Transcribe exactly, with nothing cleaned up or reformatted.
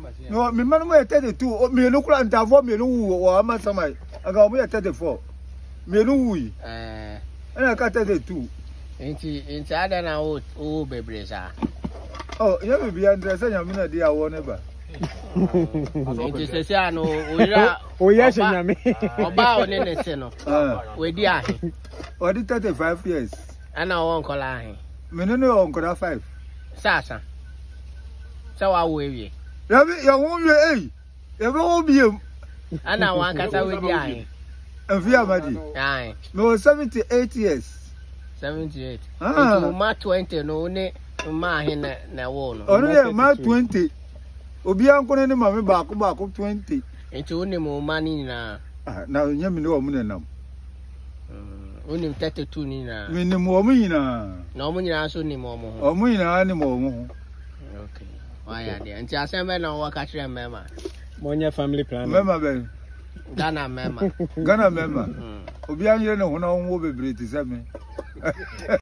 No, me man we thirty-two. Me no kura ntafo me no wu o ama samai. Aga o me thirty-four. Me no wu yi. Eh. Ana ka thirty-two. Inti inti ada na o o bebre sa. Oh, you be be under say nyame na dey awo ne ba. Inti sese ano oyira o ye she nyame. Oba o ne ne se no. We di ahe. O di thirty-five years. Ana o nkola ahe. Me no no nkola five. Sasa. Sa wa wo ewie. Ya be ya wo wie eh. Ya be wo biem. Ana wa kasa we di ahe. Afi amadi. Aye. No seventy-eight years. seventy-eight. Ah. Inti ma twenty no ne ma ahe na na wo no. Onu ye ma twenty. Obi anko ne ma me ba ko ba ko twenty. Inti woni mo ma ni na. Ah, na nyame ne wo mu ne nam. Woni thirty-two ni na. Me ne mo mu nyina. Na omo nyina so ni mo mo ho. Omu nyina ni mo mu. Okay. Why there? Nti asembe na wo ka kire mema. Monya family plan. Mema be. Ghana mema. Ghana mema. Obi anyere ne ho na wo bebre ti se me.